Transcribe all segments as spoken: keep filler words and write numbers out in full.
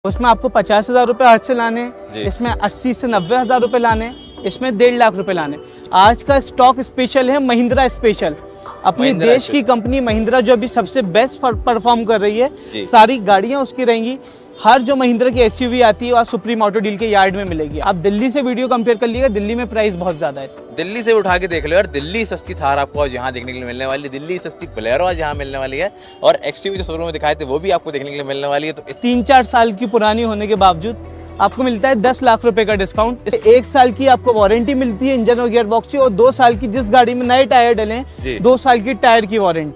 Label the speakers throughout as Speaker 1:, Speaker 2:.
Speaker 1: उसमें आपको पचास हजार रुपये हाथ से लाने, इसमें अस्सी से नब्बे हजार रुपये लाने, इसमें डेढ़ लाख रुपए लाने। आज का स्टॉक स्पेशल है महिंद्रा स्पेशल, अपनी देश की कंपनी महिंद्रा जो अभी सबसे बेस्ट परफॉर्म कर रही है। सारी गाड़ियां उसकी रहेंगी। हर जो महिंद्रा की एसयूवी आती है वह सुप्रीम ऑटो डील के यार्ड में मिलेगी। आप दिल्ली से वीडियो कंपेयर कर लीजिएगा, दिल्ली में प्राइस बहुत ज्यादा है।
Speaker 2: दिल्ली से उठा के देख लो यार, दिल्ली सस्ती थार आपको आज यहाँ देखने के लिए मिलने वाली है, दिल्ली सस्ती बोलेरो आज यहाँ मिलने वाली है, और एक्सयूवी जो शोरूम में दिखाए थे वो भी आपको देखने के लिए मिलने वाली है। तो
Speaker 1: तीन चार साल की पुरानी होने के बावजूद आपको मिलता है दस लाख रुपए का डिस्काउंट। एक साल की आपको वारंटी मिलती है इंजन और गियर बॉक्स की, और दो साल की जिस गाड़ी में नए टायर डले दो साल की टायर की वारंटी।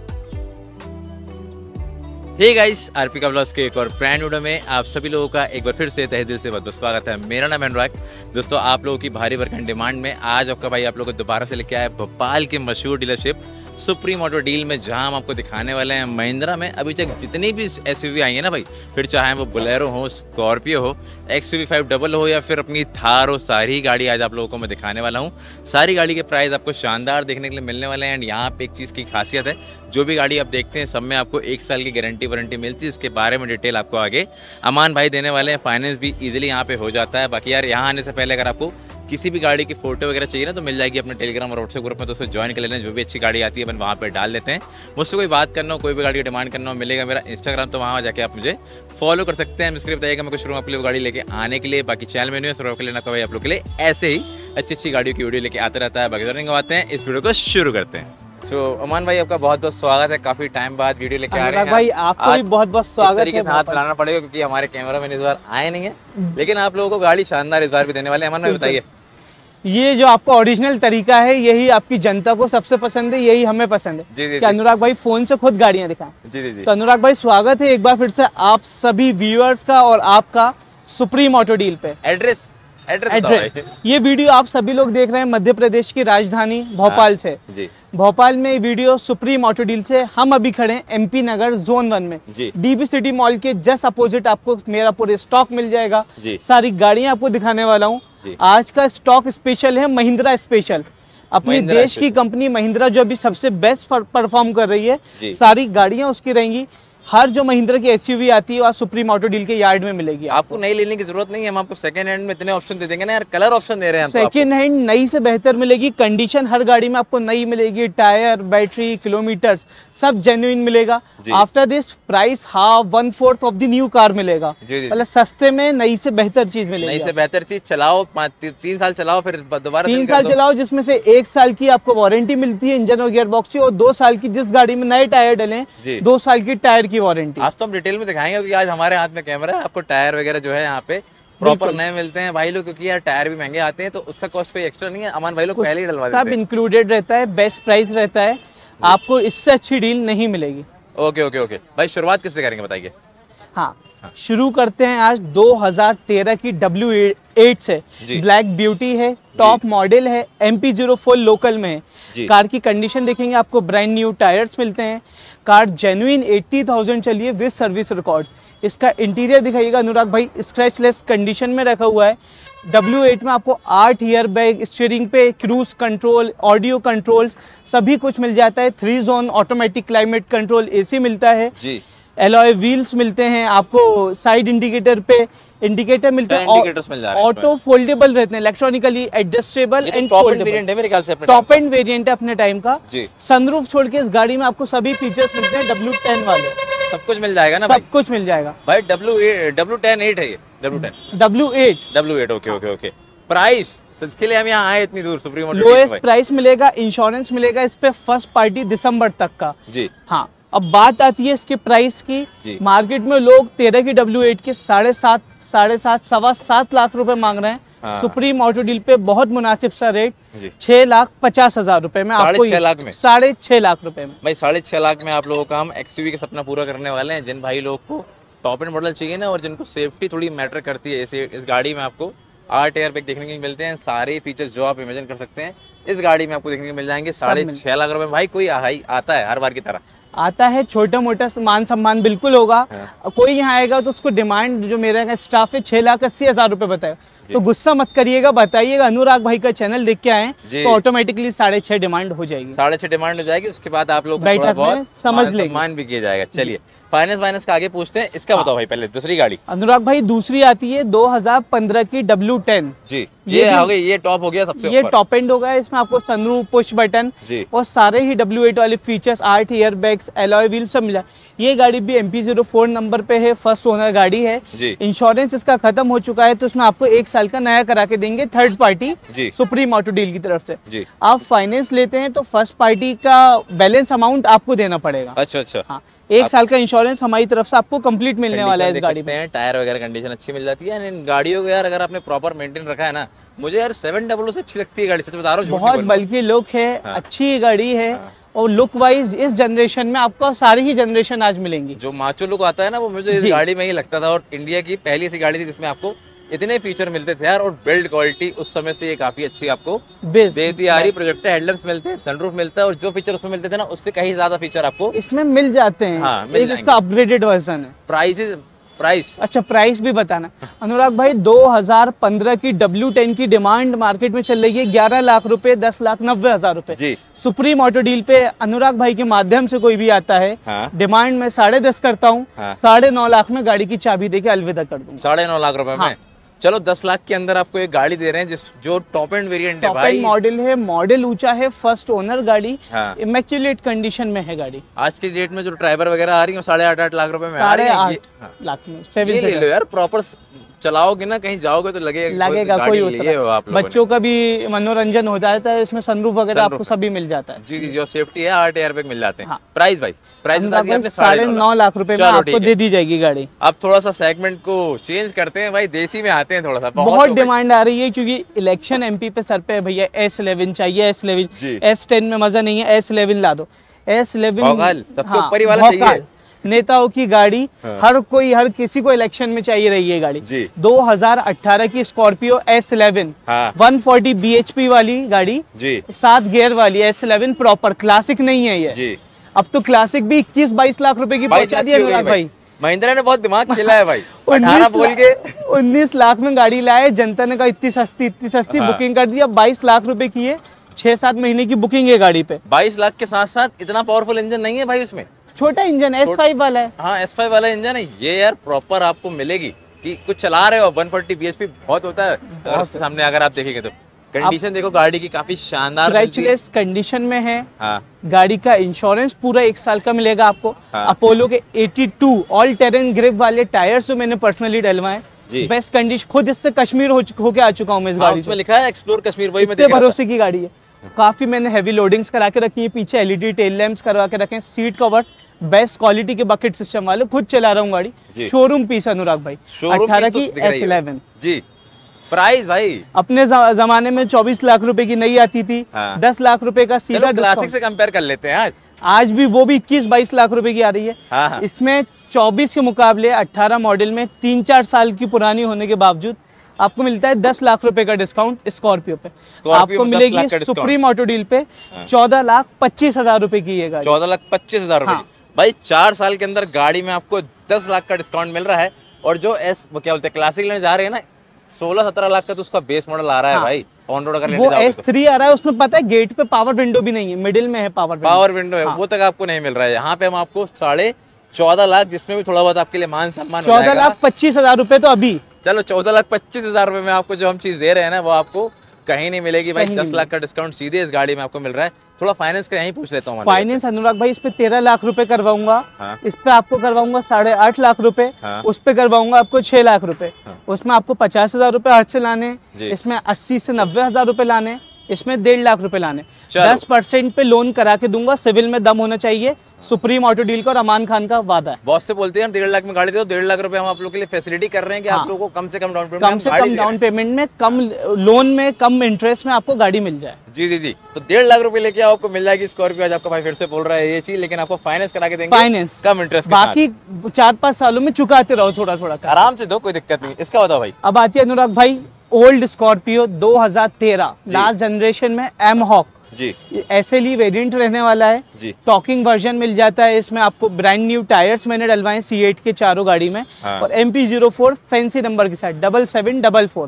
Speaker 2: हे गाइस, आरपी का ब्लॉग्स के एक और ब्रांड वीडियो में आप सभी लोगों का एक बार फिर से तहे दिल से बहुत बहुत स्वागत है। मेरा नाम है अनुराग। दोस्तों, आप लोगों की भारी भरकम डिमांड में आज आपका भाई आप लोगों को दोबारा से लेके आया भोपाल की मशहूर डीलरशिप सुप्रीम ऑटो डील में, जहां हम आपको दिखाने वाले हैं महिंद्रा में अभी तक जितनी भी एसयूवी आई है ना भाई, फिर चाहे वो बोलेरो हो, स्कॉर्पियो हो, एक्सयूवी फाइव डबल हो या फिर अपनी थार हो, सारी गाड़ी आज आप लोगों को मैं दिखाने वाला हूं। सारी गाड़ी के प्राइस आपको शानदार देखने के लिए मिलने वाले हैं। एंड यहाँ पे एक चीज़ की खासियत है, जो भी गाड़ी आप देखते हैं सब में आपको एक साल की गारंटी वारंटी मिलती है। इसके बारे में डिटेल आपको आगे अमान भाई देने वाले हैं। फाइनेंस भी ईजिली यहाँ पे हो जाता है। बाकी यार, यहाँ आने से पहले अगर आपको किसी भी गाड़ी की फोटो वगैरह चाहिए ना, तो मिल जाएगी अपने टेलीग्राम और व्हाट्सएप ग्रुप में, तो उसको ज्वाइन कर लेना। जो भी अच्छी गाड़ी आती है अपन वहाँ पे डाल देते हैं। मुझसे कोई बात करना हो, कोई भी गाड़ी की डिमांड करना हो, मिलेगा मेरा इंस्टाग्राम, तो वहाँ जाके आप मुझे फॉलो कर सकते हैं। इसके लिए बताइएगा मैं कुछ शुरू आपके लिए गाड़ी लेके आने के लिए। बाकी चैनल में नहीं है, सब्सक्राइब कर लेना भाई, आप लोग के लिए ऐसे ही अच्छी अच्छी गाड़ियों की वीडियो लेके आता रहता है। बाकी रनिंग आते हैं, इस वीडियो को शुरू करते हैं। तो अमान भाई, आपका बहुत बहुत स्वागत है। काफी टाइम बाद वीडियो लेके आ रहे हैं
Speaker 1: भाई, आपको भी बहुत बहुत स्वागत है।
Speaker 2: हाथ मिलाना पड़ेगा क्योंकि हमारे कैमरा मैन इस बार आए नहीं है, लेकिन आप लोगों को गाड़ी शानदार इस बार भी देने वाले हैं। अमान भाई बताइए,
Speaker 1: ये जो आपका ओरिजिनल तरीका है यही आपकी जनता को सबसे पसंद है, यही हमें पसंद है।
Speaker 2: जी जी
Speaker 1: कि अनुराग भाई फोन से खुद गाड़ियां दिखाएं।
Speaker 2: जी जी जी।
Speaker 1: तो अनुराग भाई, स्वागत है एक बार फिर से आप सभी व्यूअर्स का और आपका सुप्रीम ऑटो डील पे।
Speaker 2: एड्रेस एड्रेस
Speaker 1: एड्रेस ये वीडियो आप सभी लोग देख रहे हैं मध्य प्रदेश की राजधानी भोपाल से।
Speaker 2: जी।
Speaker 1: भोपाल में वीडियो सुप्रीम ऑटो डील से। हम अभी खड़े हैं एमपी नगर जोन वन में, डीबी सिटी मॉल के जस्ट अपोजिट। आपको मेरा पूरे स्टॉक मिल जाएगा, सारी गाड़ियां आपको दिखाने वाला हूँ। आज का स्टॉक स्पेशल है महिंद्रा स्पेशल, अपनी देश की कंपनी महिंद्रा जो अभी सबसे बेस्ट परफॉर्म कर रही है। सारी गाड़ियां उसकी रहेंगी। हर जो महिंद्रा की एसयूवी आती है वह सुप्रीम ऑटो डील के यार्ड में मिलेगी।
Speaker 2: आपको नई लेने की जरूरत नहीं है, हम आपको सेकंड हैंड में इतने ऑप्शन दे देंगे ना यार, कलर ऑप्शन दे रहे हैं।
Speaker 1: सेकंड हैंड नई से बेहतर मिलेगी। कंडीशन हर गाड़ी में आपको नई मिलेगी। टायर, बैटरी, किलोमीटर सब जेन्युइन मिलेगा। After this price half one fourth of the new car मिलेगा। मतलब सस्ते में नई से बेहतर चीज मिलेगी।
Speaker 2: नई से बेहतर चीज चलाओ, तीन साल चलाओ, फिर दोबारा
Speaker 1: तीन साल चलाओ, जिसमें से एक साल की आपको वारंटी मिलती है इंजन और गियर बॉक्स की, और दो साल की जिस गाड़ी में नए टायर डले दो साल की टायर की वारंटी।
Speaker 2: आज तो हम डिटेल में दिखाएंगे क्योंकि आज हमारे हाथ में कैमरा है। आपको टायर वगैरह जो है यहाँ पे प्रॉपर नए मिलते हैं भाई लोग, क्योंकि यार टायर भी महंगे आते हैं, तो उसका कॉस्ट कोई एक्स्ट्रा नहीं है। अमान भाई लोग पहले ही डलवा देते हैं,
Speaker 1: सब इंक्लूडेड रहता है, बेस्ट प्राइस रहता है। आपको इससे अच्छी डील नहीं मिलेगी।
Speaker 2: ओके ओके ओके भाई, शुरुआत किससे करेंगे बताइए।
Speaker 1: हाँ, हाँ, शुरू करते हैं आज दो हज़ार तेरह की डब्ल्यू एट से। ब्लैक ब्यूटी है, टॉप मॉडल है, M P zero four local में है। कार की कंडीशन देखेंगे, आपको ब्रांड न्यू टायर्स मिलते हैं। कार जेन्युइन अस्सी हज़ार चलिए विद सर्विस रिकॉर्ड। इसका इंटीरियर दिखाइएगा अनुराग भाई, स्क्रैचलेस कंडीशन में रखा हुआ है। डब्ल्यू एट में आपको आठ ईयर बैग, स्टीयरिंग पे क्रूज कंट्रोल, ऑडियो कंट्रोल सभी कुछ मिल जाता है। Three zone automatic climate control AC मिलता है। एलॉय व्हील्स मिलते हैं आपको। साइड इंडिकेटर पे इंडिकेटर मिलते हैं, ऑटो फोल्डेबल रहते हैं, electronically adjustable and foldable. Top end variant है अपने टाइम का। सनरूफ छोड़ के इस गाड़ी में आपको सभी फीचर्स मिलते हैं डब्ल्यू टेन वाले।
Speaker 2: सब कुछ मिल जाएगा ना,
Speaker 1: सब कुछ मिल जाएगा
Speaker 2: भाई। डब्ल्यू डब्ल्यू टेन एट है ये, W ten
Speaker 1: W eight
Speaker 2: W eight okay okay okay. Price इसके लिए हम यहाँ आए इतनी दूर, सुप्रीम ऑटो
Speaker 1: लोएस्ट प्राइस मिलेगा। इंश्योरेंस मिलेगा इस पे फर्स्ट पार्टी दिसंबर तक का।
Speaker 2: जी
Speaker 1: हाँ, अब बात आती है इसके प्राइस की। मार्केट में लोग तेरह की डब्ल्यू एट के साढ़े सात साढ़े सात सवा सात लाख रुपए मांग रहे हैं। हाँ। सुप्रीम ऑटो डील पे बहुत मुनासिब सा रेट, छह लाख पचास हजार रुपए में आपको,
Speaker 2: छह लाख में
Speaker 1: साढ़े छह लाख रुपए में
Speaker 2: भाई, साढ़े छह लाख में आप लोगों का हम एक्सयूवी का सपना पूरा करने वाले हैं। जिन भाई लोग को टॉप एंड मॉडल चाहिए ना, और जिनको सेफ्टी थोड़ी मैटर करती है, इसे इस गाड़ी में आपको आठ एयर बैग देखने को मिलते हैं। सारे फीचर्स जो आप इमेजिन कर सकते हैं इस गाड़ी में आपको देखने को मिल जाएंगे। साढ़े छह लाख रुपए भाई, कोई आता है हर बार की तरह
Speaker 1: आता है। छोटा मोटा मान सम्मान बिल्कुल होगा। हाँ। कोई यहाँ आएगा तो उसको डिमांड जो मेरा स्टाफ है छह लाख अस्सी हजार रुपए बताएगा, तो गुस्सा मत करिएगा, बताइएगा अनुराग भाई का चैनल देख के आए तो ऑटोमेटिकली साढ़े छह डिमांड हो जाएगी।
Speaker 2: साढ़े छह डिमांड हो जाएगी, उसके बाद आप लोग
Speaker 1: बैठक में समझ लेंगे,
Speaker 2: सम्मान भी किया जाएगा। चलिए फाइनेंस वाइनेंस का आगे पूछते हैं। इसका बताओ भाई पहले दूसरी गाड़ी।
Speaker 1: अनुराग भाई दूसरी आती है दो हज़ार पंद्रह की डब्ल्यू टेन
Speaker 2: जी। ये, ये हो गई, ये टॉप हो गया सबसे
Speaker 1: ये टॉप एंड होगा। इसमें आपको सनरूफ, पुश बटन और सारे ही डब्ल्यू एट वाले फीचर्स, आठ ईयर बैग्स, एलॉय व्हील सब मिला। ये गाड़ी भी M P zero four number पे है, फर्स्ट ओनर गाड़ी है। इंश्योरेंस इसका खत्म हो चुका है, तो इसमें आपको एक साल का नया करा के देंगे third party Supreme Auto Deal की तरफ से। आप फाइनेंस लेते हैं तो फर्स्ट पार्टी का बैलेंस अमाउंट आपको देना पड़ेगा।
Speaker 2: अच्छा अच्छा।
Speaker 1: हाँ, एक साल का इंश्योरेंस हमारी तरफ से आपको कंप्लीट मिलने वाला है इस गाड़ी में।
Speaker 2: टायर वगैरह कंडीशन अच्छी मिल जाती है इन गाड़ियों को यार, अगर आपने प्रॉपर मेंटेन रखा है ना। मुझे यार सेवन डबल से अच्छी लगती है गाड़ी, सच बता रहा हूँ।
Speaker 1: बहुत बल्कि लुक है, हाँ। अच्छी गाड़ी है, हाँ। और लुक वाइज इस जनरेशन में आपको सारी ही जनरेशन आज मिलेंगी।
Speaker 2: जो माचो लुक आता है ना, वो मुझे इस गाड़ी में ही लगता था। और इंडिया की पहली ऐसी गाड़ी थी जिसमें आपको इतने फीचर मिलते थे यार, और बिल्ड क्वालिटी उस समय से ये काफी अच्छी आपको देती आ रही। प्रोजेक्टर हेडलैम्प्स मिलते हैं, सनरूफ मिलता है, और जो फीचर उसमें मिलते थे ना, उससे कहीं ज्यादा फीचर आपको
Speaker 1: इसमें मिल जाते हैं। हाँ, एक इसका अपग्रेडेड वर्जन है।
Speaker 2: प्राइस प्राइस
Speaker 1: अच्छा, प्राइस भी बताना अनुराग भाई। दो हज़ार पंद्रह की डब्ल्यू टेन की डिमांड मार्केट में चल रही है ग्यारह लाख रुपए, दस लाख नब्बे हजार रुपए। सुप्रीम ऑटो डील पे अनुराग भाई के माध्यम से कोई भी आता है, हाँ। डिमांड में साढ़े दस करता हूँ, हाँ। साढ़े नौ लाख में गाड़ी की चाबी देके अलविदा कर दूंगा।
Speaker 2: साढ़े नौ लाख रुपए में चलो दस लाख के अंदर आपको एक गाड़ी दे रहे हैं जिस जो टॉप एंड वेरिएंट है भाई।
Speaker 1: मॉडल है, मॉडल ऊंचा है, फर्स्ट ओनर गाड़ी, हाँ। इमेक्युलेट कंडीशन में है गाड़ी।
Speaker 2: आज की डेट में जो ड्राइवर वगैरह आ रही है साढ़े आठ आठ लाख रुपए में आ रही है।
Speaker 1: हाँ। लाख में सेवन
Speaker 2: ले लो यार, प्रॉपर चलाओगे ना, कहीं जाओगे तो लगेगा
Speaker 1: लगेगा कोई उतर। बच्चों का भी मनोरंजन हो जाता है, इसमें सनरूफ वगैरह आपको सभी मिल जाता है।
Speaker 2: जी जी, जो सेफ्टी है, आठ एयर बैग मिल जाते हैं। प्राइस भाई प्राइस
Speaker 1: साढ़े नौ लाख रुपए में आपको दे दी जाएगी गाड़ी।
Speaker 2: अब थोड़ा सा सेगमेंट को चेंज करते हैं भाई, देसी में आते हैं थोड़ा सा।
Speaker 1: बहुत डिमांड आ रही है क्योंकि इलेक्शन एमपी पे सर पे भैया। एस इलेवन चाहिए, एस इलेवन, एस टेन में मजा नहीं है, एस इलेवन ला दो। एस इलेवन
Speaker 2: सबसे ऊपर वाला चाहिए,
Speaker 1: नेताओं की गाड़ी, हाँ। हर कोई हर किसी को इलेक्शन में चाहिए रही है गाड़ी। दो हज़ार अठारह की स्कॉर्पियो एस इलेवन, हाँ। एक सौ चालीस बीएचपी वाली गाड़ी जी, सात गियर वाली एस इलेवन प्रॉपर, क्लासिक नहीं है ये जी। अब तो क्लासिक भी इक्कीस बाईस लाख रुपए की पहुंचा दी है भाई।
Speaker 2: महिंद्रा ने बहुत दिमाग खेला है भाई। उन्नीस बोल के
Speaker 1: उन्नीस लाख में गाड़ी लाए, जनता ने कहा इतनी सस्ती इतनी सस्ती, हाँ। बुकिंग कर दी। अब बाईस लाख रुपए की है, छह सात महीने की बुकिंग है गाड़ी पे।
Speaker 2: बाईस लाख के साथ साथ इतना पावरफुल इंजन नहीं है भाई उसमें,
Speaker 1: छोटा इंजन एस फाइव वाला है।
Speaker 2: हाँ, एस फाइव वाला इंजन है ये यार, प्रॉपर आपको मिलेगी कि कुछ चला रहे हो। एक सौ चालीस बीएचपी बहुत होता है अगर उसके सामने अगर आप देखेंगे तो। कंडीशन देखो गाड़ी की काफी शानदार
Speaker 1: स्क्रैचलेस कंडीशन में है। हाँ। गाड़ी का इंश्योरेंस पूरा एक साल का मिलेगा आपको। हाँ। अपोलो के बयासी ऑल टेरेन ग्रिप वाले टायर्स जो मैंने पर्सनली डलवाए, बेस्ट कंडीशन। खुद इससे कश्मीर हो होके आ चुका हूँ मैं इस गाड़ी
Speaker 2: में। लिखा है एक्सप्लोर कश्मीर, वही मैं
Speaker 1: भरोसे की गाड़ी है। काफी मैंने हैवी लोडिंग्स करा के रखी है, पीछे एलईडी टेल लैंप्स करवा के रखे, सीट कवर्स बेस्ट क्वालिटी के बकेट सिस्टम वाले, खुद चला रहा हूँ गाड़ी। शोरूम पीस अनुराग भाई, अठारह की एस इलेवन
Speaker 2: जी। प्राइस भाई
Speaker 1: अपने जमाने में चौबीस लाख रुपए की नहीं आती थी, हाँ। दस लाख रुपए का सीधा
Speaker 2: क्लासिक से कंपेयर कर लेते हैं आज
Speaker 1: आज भी वो भी इक्कीस बाईस लाख रुपए की आ रही है। हाँ हाँ। इसमें चौबीस के मुकाबले अठारह मॉडल में तीन चार साल की पुरानी होने के बावजूद आपको मिलता है दस लाख रुपए का डिस्काउंट स्कॉर्पियो पे। आपको मिलेगी सुप्रीम ऑटो डील पे चौदह लाख पच्चीस हजार रुपए की ये गाड़ी।
Speaker 2: चौदह लाख पच्चीस हजार रुपए भाई, चार साल के अंदर गाड़ी में आपको दस लाख का डिस्काउंट मिल रहा है। और जो एस वो क्या बोलते हैं क्लासिक लेने जा रहे हैं ना, सोलह सत्रह लाख का तो उसका बेस मॉडल आ रहा है भाई। ऑन रोड अगर
Speaker 1: वो एस थ्री आ रहा है, उसमें पता है गेट पे पावर विंडो भी नहीं है, मिडिल में है पावर
Speaker 2: पावर विंडो है, वो तक आपको नहीं मिल रहा है। यहाँ पे हम आपको साढ़े चौदह लाख, जिसमें भी थोड़ा बहुत आपके लिए मान सम्मान,
Speaker 1: चौदह लाख पच्चीस हजार रुपए तो अभी।
Speaker 2: चलो चौदह लाख पच्चीस हजार रुपए में आपको जो हम चीज दे रहे हैं ना, वो आपको कहीं नहीं मिलेगी भाई। दस लाख का डिस्काउंट सीधे इस गाड़ी में आपको मिल रहा है। थोड़ा फाइनेंस का यहीं पूछ लेता हूँ।
Speaker 1: फाइनेंस अनुराग भाई इस पे तेरह लाख रुपए करवाऊंगा। हाँ। इस पे आपको करवाऊंगा साढ़े आठ लाख रुपए। हाँ। उस पे करवाऊंगा आपको छह लाख रुपए। हाँ। उसमें आपको पचास हजार रुपए हर से लाने, इसमें अस्सी से नब्बे हजार रुपए लाने, इसमें डेढ़ लाख रुपए लाने। दस परसेंट पे लोन करा के दूंगा, सिविल में दम होना चाहिए। सुप्रीम ऑटो डील का और अमान खान का वादा है।
Speaker 2: बॉस से बोलते हैं डेढ़ लाख में गाड़ी दे दो, डेढ़ लाख रुपए हम आप लोग के लिए फैसिलिटी कर रहे हैं कि हाँ। आप लोगों को कम से कम डाउन पेमेंट
Speaker 1: कम से कम डाउन पेमेंट में, कम लोन में, कम इंटरेस्ट में आपको गाड़ी मिल जाए।
Speaker 2: जी जी जी, तो डेढ़ लाख रुपए लेके आपको मिल जाएगी स्कॉर्पियो। आज आपका भाई फिर से बोल रहा है ये चीज, लेकिन आपको फाइनेंस करा के देंगे,
Speaker 1: फाइनेंस
Speaker 2: कम इंटरेस्ट,
Speaker 1: बाकी चार पाँच सालों में चुकाते रहो थोड़ा थोड़ा,
Speaker 2: आराम से दो, कोई दिक्कत नहीं। इसका बताओ भाई।
Speaker 1: अब आती है अनुराग भाई ओल्ड स्कॉर्पियो दो हज़ार तेरह लास्ट जनरेशन में एम हॉक
Speaker 2: जी,
Speaker 1: एसएलई वेरिएंट रहने वाला है जी। टॉकिंग वर्जन मिल जाता है इसमें आपको। ब्रांड न्यू टायर्स मैंने डलवाए सी एट के चारों गाड़ी में। हाँ। और M P zero four fancy number के साथ डबल सेवन डबल फोर जी।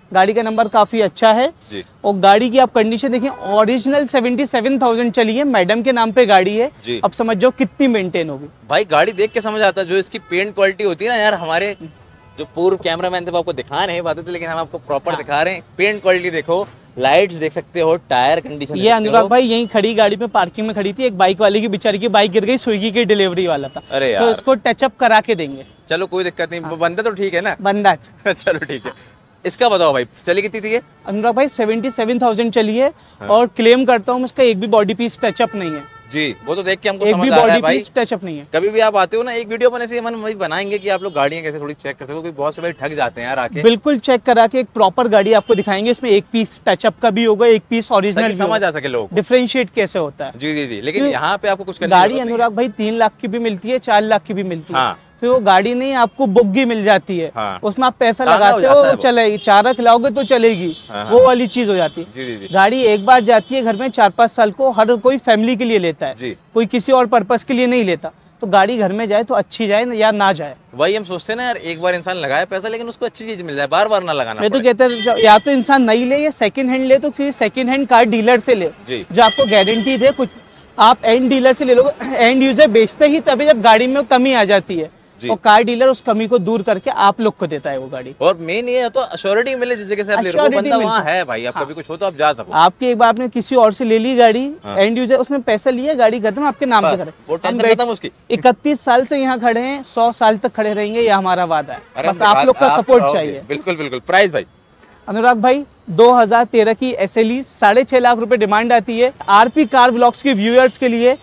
Speaker 1: गाड़ी का नंबर काफी अच्छा है
Speaker 2: जी।
Speaker 1: और गाड़ी की आप कंडीशन देखिए, ओरिजिनल सेवेंटी सेवन थाउजेंड चली है, मैडम के नाम पे गाड़ी है
Speaker 2: जी।
Speaker 1: अब समझ जाओ कितनी मेंटेन होगी।
Speaker 2: भाई गाड़ी देख के समझ आता है, जो इसकी पेंट क्वालिटी होती है ना यार, हमारे जो पूर्व कैमरामैन थे वो आपको दिखा रहे हैं बातें थे, लेकिन हम आपको प्रॉपर
Speaker 1: हाँ।
Speaker 2: दिखा रहे हैं। पेंट क्वालिटी देखो, लाइट्स देख सकते हो, टायर कंडीशन।
Speaker 1: ये अनुराग भाई यहीं खड़ी गाड़ी में पार्किंग में खड़ी थी, एक बाइक वाले की बेचारी की बाइक गिर गई, स्विगी की डिलीवरी वाला था,
Speaker 2: अरे यार।
Speaker 1: तो इसको टचअप करा के देंगे।
Speaker 2: चलो कोई दिक्कत नहीं,
Speaker 1: हाँ।
Speaker 2: बंदा तो ठीक है ना,
Speaker 1: बंदा
Speaker 2: चलो ठीक है। इसका बताओ भाई, चली कितनी थी ये?
Speaker 1: अनुराग भाई सेवेंटी सेवन थाउजेंड चली है। हाँ। और क्लेम करता हूँ इसका एक भी बॉडी पीस टचअप नहीं है
Speaker 2: जी। वो तो देख के हमको
Speaker 1: एक
Speaker 2: समझ
Speaker 1: भी
Speaker 2: आ रहा है
Speaker 1: बॉडी
Speaker 2: भाई,
Speaker 1: पीस टचअप नहीं है।
Speaker 2: कभी भी आप आते हो ना, एक वीडियो अपन ऐसे मन वही बनाएंगे कि आप लोग गाड़ियां कैसे थोड़ी चेक कर सको, क्योंकि बहुत से भाई ठग जाते हैं यार आके।
Speaker 1: बिल्कुल चेक करा के एक प्रॉपर गाड़ी आपको दिखाएंगे, इसमें एक पीस टचअप का भी होगा, एक पीस ओरिजिनल,
Speaker 2: समझ आ सके लोग
Speaker 1: डिफरेंशिएट कैसे होता है।
Speaker 2: जी जी जी। लेकिन यहाँ पे आपको कुछ
Speaker 1: गाड़ी अनुराग भाई तीन लाख की भी मिलती है, चार लाख की भी मिलती है।
Speaker 2: हाँ।
Speaker 1: फिर वो गाड़ी नहीं आपको बुग्गी मिल जाती है।
Speaker 2: हाँ।
Speaker 1: उसमें आप पैसा लगाते हो चलेगी, चारा खिलाओगे तो चलेगी। हाँ। वो वाली चीज हो जाती है।
Speaker 2: जी जी जी।
Speaker 1: गाड़ी एक बार जाती है घर में, चार पाँच साल को हर कोई फैमिली के लिए लेता है
Speaker 2: जी।
Speaker 1: कोई किसी और पर्पस के लिए नहीं लेता। तो गाड़ी घर में जाए तो अच्छी जाए या ना जाए।
Speaker 2: वही हम सोचते हैं ना यार, एक बार इंसान लगाए पैसा लेकिन उसको अच्छी चीज मिल जाए, बार बार ना लगाना।
Speaker 1: मैं तो कहता हूँ या तो इंसान नई ले या सेकंड हैंड ले, तो किसी सेकंड हैंड कार डीलर से ले जो आपको गारंटी दे। कुछ आप एंड डीलर से ले लो, एंड यूजर बेचते ही तभी जब गाड़ी में कमी आ जाती है, और कार डीलर उस कमी को दूर करके आप लोग को देता है वो गाड़ी।
Speaker 2: और मेन ये है तो अश्योरिटी मिले, जिस जगह से आप ले रहे हो बंदा वहाँ है भाई, आप कभी कुछ हो तो आप जा सको।
Speaker 1: आपकी एक बार आपने किसी और से ले ली गाड़ी, एंड यूजर उसने पैसा लिया, गाड़ी खत्म, आपके नाम पे करे,
Speaker 2: वो टेंशन खत्म उसकी।
Speaker 1: इकतीस साल से यहाँ खड़े हैं, सौ साल तक खड़े रहेंगे, ये हमारा वादा है। बस आप लोग का सपोर्ट चाहिए।
Speaker 2: बिल्कुल बिल्कुल। प्राइस भाई
Speaker 1: अनुराग भाई दो हज़ार तेरह की एसएलई साढ़े छह लाख रुपए डिमांड आती है। आरपी कार ब्लॉग्स के व्यूअर्स के लिए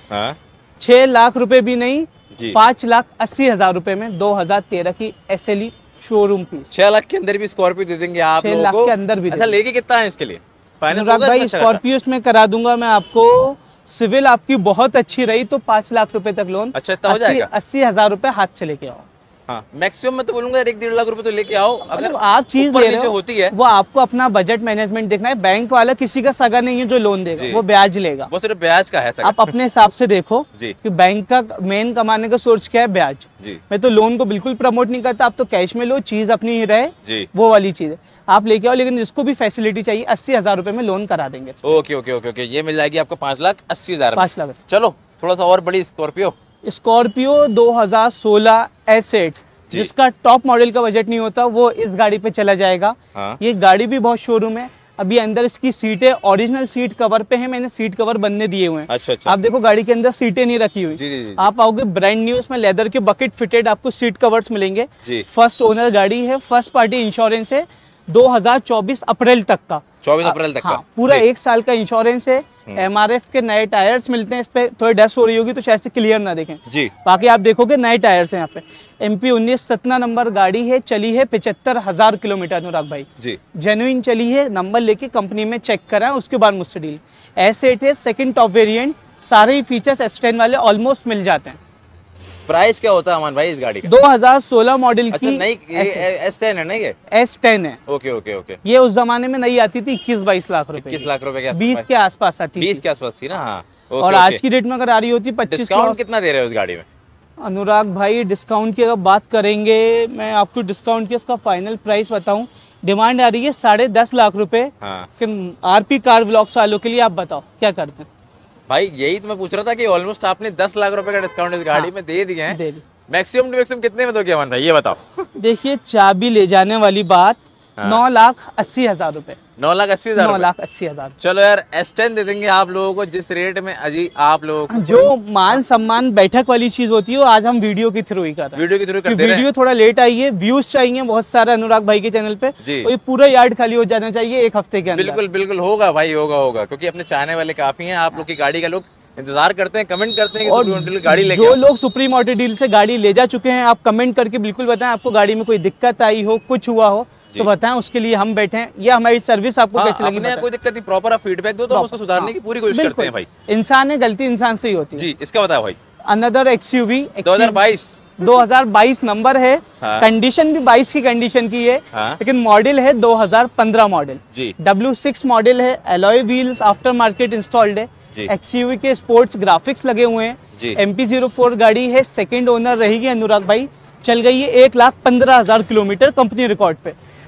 Speaker 1: छह लाख रुपए भी नहीं, पाँच लाख अस्सी हजार रुपए में दो हजार तेरह की एसएलई शोरूम पीस।
Speaker 2: छह लाख के अंदर भी स्कॉर्पियो दे देंगे आप लोगों को?
Speaker 1: छह लाख के अंदर भी।
Speaker 2: अच्छा, लेके कितना है इसके लिए फाइनेंस?
Speaker 1: भाई स्कॉर्पियो में करा दूंगा मैं आपको, सिविल आपकी बहुत अच्छी रही तो पाँच लाख रुपए तक लोन।
Speaker 2: अच्छा, इतना हो जाएगा?
Speaker 1: अस्सी हजार रुपए हाथ से लेके आओ।
Speaker 2: हाँ, मैक्सिमम मैं तो बोलूंगा एक डेढ़ लाख रुपए तो लेके आओ। अगर
Speaker 1: आप चीज ले रहे हो
Speaker 2: होती है
Speaker 1: वो आपको अपना बजट मैनेजमेंट देखना है। बैंक वाला किसी का सगा नहीं है जो लोन देगा, वो ब्याज लेगा,
Speaker 2: वो सिर्फ ब्याज का है सगा।
Speaker 1: आप अपने हिसाब से देखो
Speaker 2: जी।
Speaker 1: कि बैंक का मेन कमाने का सोर्स क्या है, ब्याज जी। मैं तो लोन को बिल्कुल प्रमोट नहीं करता, आप तो कैश में लो, चीज अपनी ही रहे जी। वो वाली चीज है आप लेके आओ, लेकिन जिसको भी फैसिलिटी चाहिए अस्सी हजार रुपए में लोन करा देंगे।
Speaker 2: ओके ओके ओके ओके, ये मिल जाएगी आपको पाँच लाख अस्सी हजार
Speaker 1: पाँच लाख।
Speaker 2: चलो थोड़ा सा और बड़ी स्कॉर्पियो,
Speaker 1: स्कॉर्पियो दो हजार सोलह एस एट, जिसका टॉप मॉडल का बजट नहीं होता वो इस गाड़ी पे चला जाएगा। हाँ। ये गाड़ी भी बहुत शोरूम है। अभी अंदर इसकी सीटें ओरिजिनल सीट कवर पे है, मैंने सीट कवर बनने दिए हुए हैं।
Speaker 2: अच्छा अच्छा।
Speaker 1: आप देखो गाड़ी के अंदर सीटें नहीं रखी हुई। जी जी जी। आप आओगे ब्रांड न्यू, इसमें लेदर के बकेट फिटेड आपको सीट कवर्स मिलेंगे। फर्स्ट ओनर गाड़ी है, फर्स्ट पार्टी इंश्योरेंस है दो हज़ार चौबीस अप्रैल तक का।
Speaker 2: चौबीस अप्रैल तक
Speaker 1: हाँ,
Speaker 2: का
Speaker 1: पूरा एक साल का इंश्योरेंस है। एमआरएफ के नए टायर्स मिलते हैं, इस पे थोड़ी डस्ट हो रही होगी तो शायद से क्लियर ना देखें जी। बाकी आप देखोगे नए टायर्स हैं यहाँ पे। एमपी उन्नीस सतना नंबर गाड़ी है, चली है पिछहत्तर हजार किलोमीटर अनुराग भाई जी। जेन्युइन चली है, नंबर लेके कंपनी में चेक करा उसके बाद मुझसे डील। एस एट है सेकंड टॉप वेरिएंट, सारे ही फीचर्स एस टेन वाले ऑलमोस्ट मिल जाते हैं।
Speaker 2: प्राइस क्या होता है अमन भाई इस गाड़ी का?
Speaker 1: दो हज़ार सोलह मॉडल
Speaker 2: अच्छा,
Speaker 1: की।
Speaker 2: नई एस टेन है ना ये?
Speaker 1: एस टेन है।
Speaker 2: Okay okay okay.
Speaker 1: ये उस जमाने में नई आती थी इक्कीस बाईस लाख रुपए।
Speaker 2: इक्कीस लाख रुपए के आसपास,
Speaker 1: बीस के आसपास आती थी।
Speaker 2: बीस के आसपास थी ना? हाँ।
Speaker 1: ओके, और ओके। आज की डेट में अगर आ रही होती पच्चीस।
Speaker 2: डिस्काउंट कितना दे रहे हो इस गाड़ी में
Speaker 1: अनुराग भाई? डिस्काउंट की अगर बात करेंगे, मैं आपको डिस्काउंट की इसका फाइनल प्राइस बताऊं, डिमांड आ रही है साढ़े दस लाख रुपए। हाँ। आरपी कार व्लॉग्स वालों के लिए आप बताओ क्या करते हैं?
Speaker 2: भाई यही तो मैं पूछ रहा था कि ऑलमोस्ट आपने दस लाख रुपए का डिस्काउंट इस गाड़ी में दे दिए हैं। मैक्सिमम टू मैक्सिमम कितने में दोगे अमन भाई, ये बताओ? देखिए
Speaker 1: चाबी ले जाने वाली बात, हाँ। नौ लाख अस्सी हजार रुपए।
Speaker 2: नौ लाख अस्सी हजार
Speaker 1: नौ लाख अस्सी हजार
Speaker 2: चलो यार, एस टेन दे देंगे आप लोगों को जिस रेट में। अजी आप लोगों को
Speaker 1: जो मान सम्मान बैठक वाली चीज होती है, आज हम वीडियो के थ्रू ही कर रहे हैं।
Speaker 2: वीडियो के थ्रू करते
Speaker 1: वीडियो थोड़ा लेट आई है, व्यूज चाहिए बहुत सारे अनुराग भाई के चैनल पे, और ये पूरा यार्ड खाली हो जाना चाहिए एक हफ्ते के अंदर।
Speaker 2: बिल्कुल बिल्कुल होगा भाई, होगा होगा, क्योंकि अपने चाहने वाले काफी हैं। आप लोग की गाड़ी का लोग इंतजार करते हैं, कमेंट करते हैं कि
Speaker 1: और
Speaker 2: गाड़ी लेके
Speaker 1: जो लोग सुप्रीम ऑटो डील से गाड़ी ले जा चुके हैं, आप कमेंट करके बिल्कुल बताएं आपको गाड़ी में कोई दिक्कत आई हो, कुछ हुआ हो तो बताएं, उसके लिए हम बैठे हैं। ये हमारी सर्विस आपको
Speaker 2: हाँ,
Speaker 1: कैसी लगी?
Speaker 2: कोई दिक्कत नहीं, प्रॉपर आप फीडबैक दो तो हम उसको सुधारने की पूरी कोशिश करते हैं भाई।
Speaker 1: इंसान है, गलती इंसान से ही होती है
Speaker 2: जी। इसका बताओ भाई?
Speaker 1: अनदर एक्सयूवी
Speaker 2: दो हज़ार बाईस
Speaker 1: दो हज़ार बाईस नंबर है। हाँ। कंडीशन भी बाईस की कंडीशन की है। हाँ। लेकिन मॉडल है दो हज़ार पंद्रह मॉडल जी। डब्ल्यू सिक्स मॉडल है, alloy wheels aftermarket installed है। एक्सयूवी के स्पोर्ट्स ग्राफिक्स लगे हुए हैं। एम पी ज़ीरो फोर गाड़ी है, सेकंड ओनर रहेगी अनुराग भाई। चल गई है एक लाख पंद्रह हजार किलोमीटर कंपनी रिकॉर्ड पे।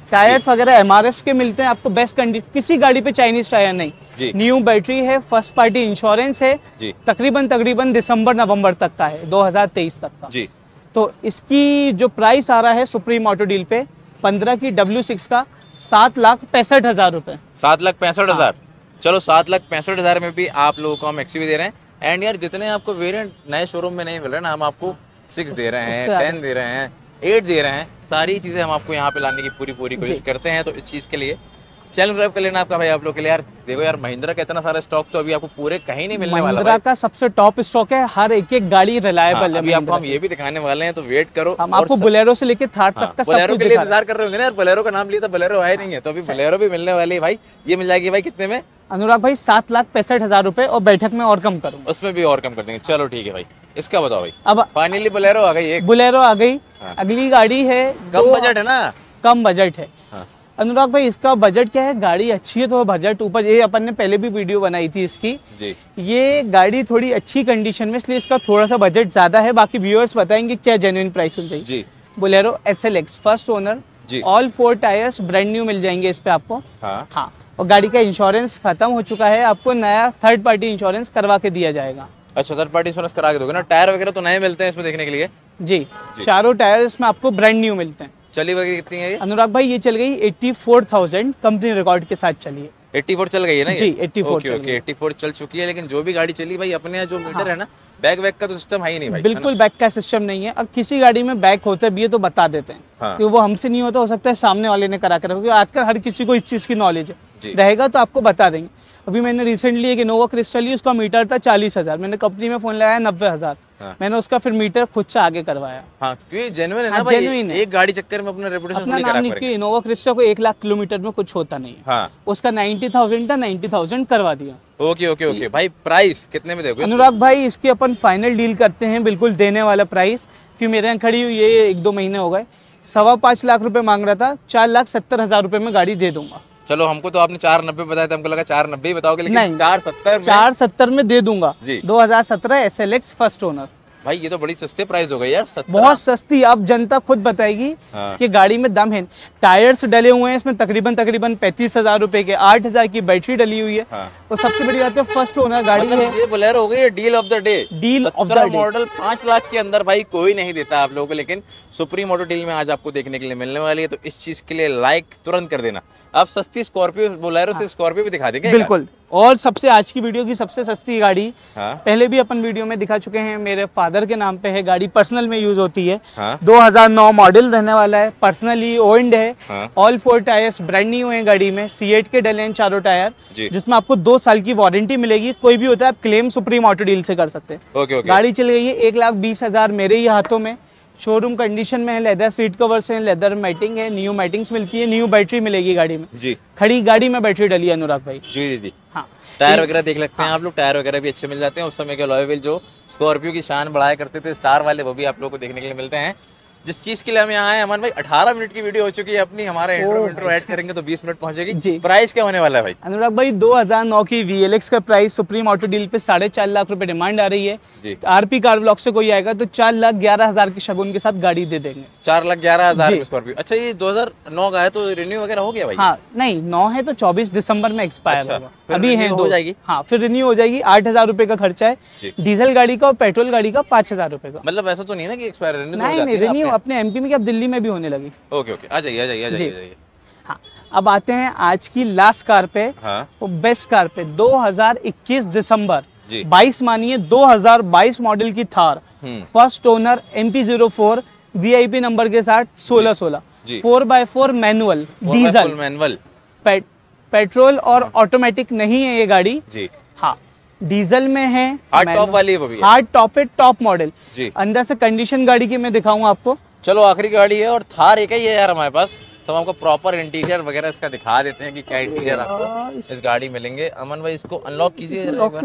Speaker 1: टायर्स वगैरह एमआरएफ के मिलते हैं आपको बेस्ट कंडीशन, किसी गाड़ी पे चाइनीज टायर नहीं। न्यू बैटरी है, फर्स्ट पार्टी इंश्योरेंस है, तकरीबन तकरीबन दिसंबर नवंबर तक का है, दो हज़ार तेईस तक का जी। तो इसकी जो प्राइस आ रहा है सुप्रीम ऑटो डील पे पंद्रह की डब्ल्यू सिक्स का सात लाख पैंसठ हजार रुपए।
Speaker 2: सात लाख पैंसठ हजार चलो सात लाख पैंसठ हजार में भी आप लोगों को हम एक्सी भी दे रहे हैं। एंड यार जितने आपको वेरिएंट नए शोरूम में नहीं मिल रहे ना, हम आपको सिक्स दे रहे हैं, टेन दे रहे हैं, एट दे रहे हैं, सारी चीजें हम आपको यहाँ पे लाने की पूरी पूरी कोशिश करते हैं। तो इस चीज के लिए चैनल सब्सक्राइब कर लेना आपका भाई आप लोग के लिए। यार देखो यार महिंद्रा का इतना सारा स्टॉक तो अभी आपको पूरे कहीं नहीं मिलने वाला।
Speaker 1: महिंद्रा का सबसे टॉप स्टॉक है, हर एक एक गाड़ी रिलायबल है।
Speaker 2: अभी आपको हम ये भी दिखाने वाले हैं, तो वेट करो।
Speaker 1: हम आपको बोलेरो से लेके थार तक का सब
Speaker 2: बोलेरो के लिए इंतजार कर रहे होंगे ना यार, बोलेरो का नाम लिया था, बोलेरो आया नहीं है, तो अभी बोलेरो भी मिलने वाली है भाई। ये मिल जाएगी भाई कितने में
Speaker 1: अनुराग भाई? सात लाख पैंसठ हजार रुपए, और बैठक में और कम करूँ,
Speaker 2: उसमें भी और कम कर देंगे। चलो ठीक है भाई, इसका बताओ भाई। अब फाइनली बोलेरो आ गई, एक
Speaker 1: बोलेरो आ गई। अगली गाड़ी है,
Speaker 2: कम बजट है ना,
Speaker 1: कम बजट है अनुराग भाई। इसका बजट क्या है? गाड़ी अच्छी है तो बजट ऊपर, ये अपन ने पहले भी वीडियो बनाई थी इसकी जी। ये गाड़ी थोड़ी अच्छी कंडीशन में, इसलिए इसका थोड़ा सा बजट ज्यादा है। बाकी व्यूअर्स बताएंगे क्या जेन्युइन प्राइस हो जाएगी। Bolero S L X first owner, all four tyres brand new मिल जाएंगे इस पे आपको। हाँ, हाँ। और गाड़ी का इंश्योरेंस खत्म हो चुका है, आपको नया थर्ड पार्टी इंश्योरेंस करवा के दिया जाएगा।
Speaker 2: अच्छा, थर्ड पार्टी इंश्योरेंस करा के दोगे ना? टायर वगैरह तो नए मिलते हैं इसमें देखने के लिए
Speaker 1: जी, जी। चारों टायर इसमें आपको ब्रांड न्यू मिलते हैं।
Speaker 2: चली वगैरह कितनी है ये
Speaker 1: अनुराग भाई? ये चल गई eighty four thousand company record के साथ चली है।
Speaker 2: चौरासी चल गई है ना
Speaker 1: जी? चौरासी
Speaker 2: ओके, ओके, चौरासी चल चुकी है। लेकिन जो भी गाड़ी चली भाई, अपने जो मीटर हाँ। है ना, बैक बैक का तो सिस्टम है ही नहीं भाई।
Speaker 1: बिल्कुल बैक का सिस्टम नहीं है। अब किसी गाड़ी में बैक होता भी है तो बता देते हैं हाँ। कि वो हमसे नहीं होता, हो सकता है सामने वाले ने करा कर रखा, क्योंकि आजकल हर किसी को इस चीज की नॉलेज है, रहेगा तो आपको बता देंगे। अभी मैंने रिसेंटली एक इनोवा क्रिस्टल ली, उसका मीटर था चालीस हजार, मैंने कंपनी में फोन लगाया नब्बे हजार हाँ। मैंने उसका फिर मीटर खुद से आगे करवाया।
Speaker 2: हाँ, जेन्युइन है ना भाई, जेन्युइन है। एक गाड़ी चक्कर में अपना रेपुटेशन
Speaker 1: अपना नाम नहीं कि इनोवा क्रिस्टा को एक लाख किलोमीटर में कुछ होता नहीं है हाँ। उसका नाइन्टी थाउजेंड था, नाइन्टी थाउजेंड करवा दिया।
Speaker 2: ओके ओके ओके भाई, प्राइस कितने में दोगे
Speaker 1: अनुराग भाई? इसकी अपन फाइनल डील करते हैं, बिल्कुल देने वाला प्राइस, क्योंकि मेरे यहाँ खड़ी हुई ये एक दो महीने हो गए, सवा पाँच लाख रुपए मांग रहा था, चार लाख सत्तर हजार रुपए में गाड़ी दे दूंगा।
Speaker 2: चलो, हमको तो आपने चार नब्बे बताया था, हमको लगा चार नब्बे बताओगे, लेकिन चार सत्तर
Speaker 1: चार सत्तर में दे दूंगा। दो हजार सत्रह S L X first owner.
Speaker 2: भाई ये तो बड़ी सस्ती प्राइस हो गई यार,
Speaker 1: बहुत सस्ती। अब जनता खुद बताएगी हाँ। कि गाड़ी में दम है। टायर्स डले हुए हैं इसमें तकरीबन तकरीबन पैंतीस हजार रुपए के, आठ हजार की बैटरी डली हुई है हाँ। और सबसे बड़ी बात है फर्स्ट ओनर गाड़ी मतलब है।
Speaker 2: ये बोलेरो हो गई deal of the day,
Speaker 1: deal of the day.
Speaker 2: Model पांच लाख के अंदर भाई कोई नहीं देता आप लोगों को, लेकिन सुप्रीम ऑटो डील में आज आपको देखने के लिए मिलने वाली है। तो इस चीज के लिए लाइक तुरंत कर देना। आप सस्ती स्कॉर्पियो बोलेरो से स्कॉर्पियो भी दिखा देंगे
Speaker 1: बिल्कुल। और सबसे आज की वीडियो की सबसे सस्ती गाड़ी हाँ? पहले भी अपन वीडियो में दिखा चुके हैं, मेरे फादर के नाम पे है गाड़ी, पर्सनल में यूज होती है हाँ? दो हज़ार नौ मॉडल रहने वाला है, पर्सनली ओन्ड है हाँ? All four tyres brand new है गाड़ी में, सी एट के डले हैं चारों टायर, जिसमें आपको दो साल की वारंटी मिलेगी। कोई भी होता है आप क्लेम सुप्रीम ऑटो डील से कर सकते हैं।
Speaker 2: Okay, okay.
Speaker 1: गाड़ी चल गई है एक लाख बीस हजार मेरे ही हाथों में, शोरूम कंडीशन में है, लेदर सीट कवर्स हैं, लेदर मैटिंग है, न्यू मैटिंग्स मिलती है, न्यू बैटरी मिलेगी गाड़ी में जी। खड़ी गाड़ी में बैटरी डली है अनुराग भाई
Speaker 2: जी जी जी हाँ। टायर वगैरह देख लगते हैं आप लोग, टायर वगैरह भी अच्छे मिल जाते हैं। उस समय के अलॉय व्हील जो स्कॉर्पियो की शान बढ़ाया करते थे स्टार वाले, वो भी आप लोगों को देखने के लिए मिलते हैं। जिस चीज के लिए हम यहाँ आए अमन भाई, अठारह मिनट की वीडियो हो चुकी है अपनी, हमारा इंट्रो इंट्रो ऐड करेंगे तो बीस मिनट पहुंचेगी। प्राइस क्या होने वाला है भाई? अनुराग
Speaker 1: भाई दो हज़ार नौ की वी एल एक्स का प्राइस सुप्रीम ऑटो डील पे साढ़े चार लाख रुपए डिमांड आ रही है। आरपी कार ब्लॉक से कोई आएगा तो चार लाख ग्यारह हजार के शगुन के साथ गाड़ी दे देंगे।
Speaker 2: चार लाख ग्यारह हजार स्कॉर्पियो। अच्छा, ये दो हजार नौ का है तो रिन्यू वगैरह हो गया भाई?
Speaker 1: हाँ, नहीं नौ है तो चौबीस दिसंबर में एक्सपायर होगा, अभी है
Speaker 2: हो जाएगी।
Speaker 1: हाँ, फिर रिन्यू हो जाएगी। आठ हजार रुपए का खर्चा है डीजल गाड़ी का और पेट्रोल गाड़ी का पाँच हजार रुपए का।
Speaker 2: मतलब ऐसा तो नहीं है ना कि एक्सपायर रिन्यू?
Speaker 1: नहीं नहीं, रिन्यू अपने एमपी में क्या दिल्ली में भी होने लगी।
Speaker 2: ओके ओके, आ जाइए आ जाइए आ जाइए।
Speaker 1: हाँ, अब आते हैं आज की लास्ट कार पे हाँ? वो बेस्ट कार पे दो हज़ार इक्कीस दिसंबर बाईस मानिए दो हज़ार बाईस मॉडल की Thar, first owner M P zero four VIP number के साथ सोलह सोलह four by four manual diesel
Speaker 2: manual
Speaker 1: पे, पेट्रोल और ऑटोमेटिक नहीं है ये गाड़ी जी। हाँ, डीजल में है,
Speaker 2: हार्ड टॉप वाली है वो भी,
Speaker 1: हार्ड टॉप है, टॉप मॉडल जी। अंदर से कंडीशन गाड़ी की मैं दिखाऊंगा आपको।
Speaker 2: चलो, आखिरी गाड़ी है और थार एक ही है यार हमारे पास, तो हम आपको प्रॉपर इंटीरियर वगैरह इसका दिखा देते हैं कि क्या इंटीरियर आपको इस गाड़ी मिलेंगे। अमन भाई इसको अनलॉक कीजिए जरा एक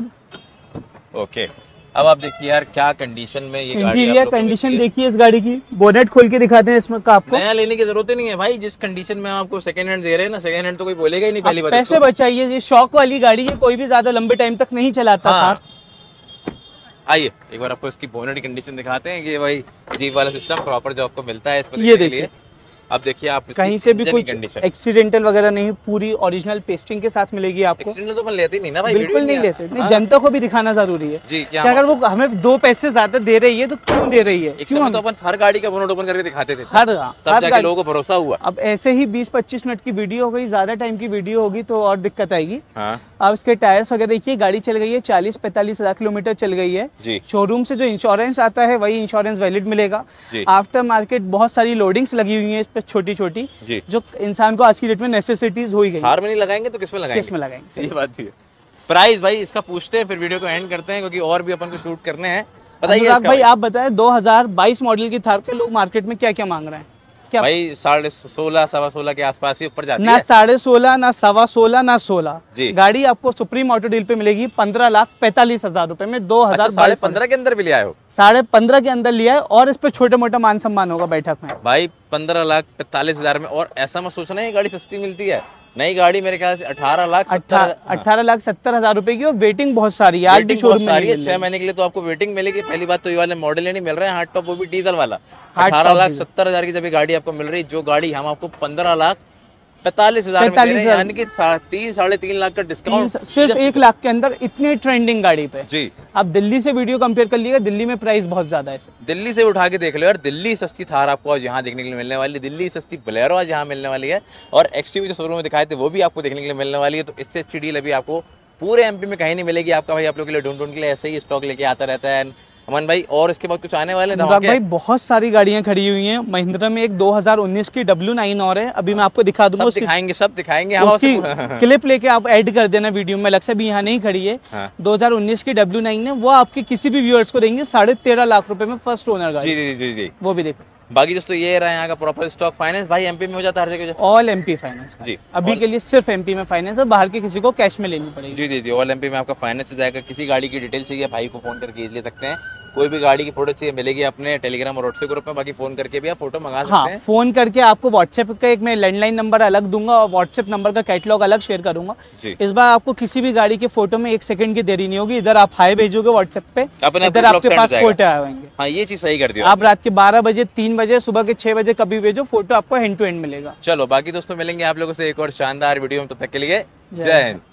Speaker 2: बार। ओके, अब आप देखिए यार क्या कंडीशन में ये गाड़ी,
Speaker 1: इंटीरियर कंडीशन देखिए इस गाड़ी की। बोनेट खोल के दिखाते हैं इसमें का आपको।
Speaker 2: नया लेने की जरूरत ही नहीं है भाई, जिस कंडीशन में हम आपको सेकंड हैंड दे रहे हैं ना, सेकंड हैंड तो कोई बोलेगा ही नहीं। पहली बात
Speaker 1: पैसे बचाइए, ये शौक वाली गाड़ी है, कोई भी ज्यादा लंबे टाइम तक नहीं चलाता था।
Speaker 2: आइए एक बार आपको इसकी बोनेट कंडीशन दिखाते हैं कि भाई जीप वाला सिस्टम प्रॉपर जो आपको मिलता है इस पर
Speaker 1: ये देखिए।
Speaker 2: अब देखिए आप
Speaker 1: कहीं से भी कुछ एक्सीडेंटल वगैरह नहीं, पूरी ओरिजिनल पेस्टिंग के साथ मिलेगी आपको।
Speaker 2: एक्सीडेंटल तो अपन लेते ही नहीं ना भाई,
Speaker 1: बिल्कुल नहीं लेते, नहीं जनता को भी दिखाना जरूरी है
Speaker 2: जी।
Speaker 1: कि अगर वो हमें दो पैसे ज्यादा दे रही है तो क्यों दे रही है,
Speaker 2: क्यों तो अपन हर गाड़ी का बोनट ओपन करके दिखाते थे,
Speaker 1: हर
Speaker 2: तब जाके लोगों को भरोसा हुआ।
Speaker 1: अब ऐसे ही बीस पच्चीस मिनट की वीडियो हो गई, ज्यादा टाइम की वीडियो होगी तो और दिक्कत आएगी। अब इसके टायर्स वगैरह देखिए, गाड़ी चल गई है चालीस पैंतालीस हजार किलोमीटर चल गई है। शोरूम से जो इंश्योरेंस आता है वही इंश्योरेंस वैलिड मिलेगा। आफ्टर मार्केट बहुत सारी लोडिंग्स लगी हुई है इस पे छोटी छोटी, जो इंसान को आज की डेट में नेसेसिटीज हो ही गई।
Speaker 2: कार में नहीं लगाएंगे तो किसमें लगाएंगे?
Speaker 1: किसमें लगाएंगे,
Speaker 2: सही बात है। प्राइस भाई इसका पूछते हैं फिर वीडियो को एंड करते हैं, क्योंकि और भी अपन को शूट करने हैं। बताइए
Speaker 1: भाई, आप बताएं दो हज़ार बाईस मॉडल की थार के लोग मार्केट में क्या क्या मांग रहे हैं? क्या
Speaker 2: भाई साढ़े सोलह सवा सोलह के आसपास ही ऊपर जाती है।
Speaker 1: ना साढ़े सोलह ना सवा सोलह ना सोलह गाड़ी आपको सुप्रीम ऑटो डील पे मिलेगी पंद्रह लाख पैंतालीस हजार रुपए में। दो हजार
Speaker 2: साढ़े पंद्रह के अंदर भी लिया हो?
Speaker 1: साढ़े पंद्रह के अंदर लिया है, और इस पे छोटे मोटा मान सम्मान होगा बैठक में।
Speaker 2: भाई पंद्रह लाख पैंतालीस हजार में, और ऐसा मत सोचना ये गाड़ी सस्ती मिलती है, नई गाड़ी मेरे ख्याल से अठारह लाख
Speaker 1: अठारह लाख सत्तर हजार रुपए की, और वेटिंग बहुत सारी है आज भी शोरूम में।
Speaker 2: छह महीने के लिए तो आपको वेटिंग मिलेगी। पहली बात तो ये वाले मॉडल ही नहीं मिल रहे हैं हार्ड टॉप, वो भी डीजल वाला। अठारह लाख सत्तर हजार की जब गाड़ी आपको मिल रही है, जो गाड़ी हम आपको पंद्रह लाख पैंतालीस हजार यानी कि तीन साढ़े तीन लाख का डिस्काउंट
Speaker 1: सिर्फ एक लाख के अंदर, इतनी ट्रेंडिंग गाड़ी पे
Speaker 2: जी।
Speaker 1: आप दिल्ली से वीडियो कंपेयर कर लीजिएगा, दिल्ली में प्राइस बहुत ज्यादा है।
Speaker 2: दिल्ली से उठा के देख लो यार, दिल्ली सस्ती थार आपको आज यहाँ देखने के लिए मिलने वाली, दिल्ली सस्ती बोलेरो आज यहाँ मिलने वाली है, और एक्सयूवी जो शोरूम में दिखाए थे वो भी आपको देखने के लिए मिलने वाली है। तो इससे अच्छी डील अभी आपको पूरे एमपी में कहीं नहीं मिलेगी। आपका भाई आप लोग के लिए ढूंढ ढूंढ के लिए ऐसे ही स्टॉक लेके आता रहता है अमन भाई। और इसके बाद कुछ आने वाले
Speaker 1: हैं भाई, बहुत सारी गाड़ियां खड़ी हुई हैं। महिंद्रा में एक दो हज़ार उन्नीस की डब्ल्यू नाइन और है, अभी मैं आपको दिखा दूंगा।
Speaker 2: सब दिखाएंगे सब दिखाएंगे
Speaker 1: उसकी क्लिप लेके आप ऐड कर देना वीडियो में, अलग से भी यहाँ नहीं खड़ी है। हाँ। दो हज़ार उन्नीस की डब्ल्यू नाइन है, वो आपके किसी भी व्यूअर्स को देंगे साढ़े तेरह लाख रुपए में, फर्स्ट ओनर गाड़ी।
Speaker 2: जी जी जी,
Speaker 1: वो भी देखो।
Speaker 2: बाकी दोस्तों ये रहा यहाँ का प्रॉपर स्टॉक। फाइनेंस भाई एमपी में हो जाता है हर जगह?
Speaker 1: ऑल एमपी फाइनेंस जी, अभी के लिए सिर्फ एमपी में फाइनेंस है, बाहर के किसी को कैश में लेनी पड़ेगी।
Speaker 2: जी जी जी, ऑल एमपी में आपका फाइनेंस हो जाएगा। किसी गाड़ी की डिटेल चाहिए भाई को फोन करके ले सकते हैं, कोई भी गाड़ी की फोटो चाहिए मिलेगी अपने टेलीग्राम और व्हाट्सएप ग्रुप में, बाकी फोन करके भी आप फोटो मंगा सकते हैं।
Speaker 1: हाँ, फोन करके आपको व्हाट्सएप का एक मैं लैंडलाइन नंबर अलग दूंगा और व्हाट्सएप नंबर का कैटलॉग अलग शेयर करूंगा। इस बार आपको किसी भी गाड़ी के फोटो में एक सेकंड की देरी नहीं होगी, इधर आप हाई भेजोगे व्हाट्सएप पे, इधर आपके पास फोटो आएंगे।
Speaker 2: हाँ, ये चीज सही कर दी
Speaker 1: आप रात के बारह बजे, तीन बजे, सुबह के छह बजे कभी भेजो, फोटो आपको हैंड टू हैंड मिलेगा।
Speaker 2: चलो बाकी दोस्तों मिलेंगे आप लोगों से एक और शानदार वीडियो में, तब तक के लिए जय हिंद।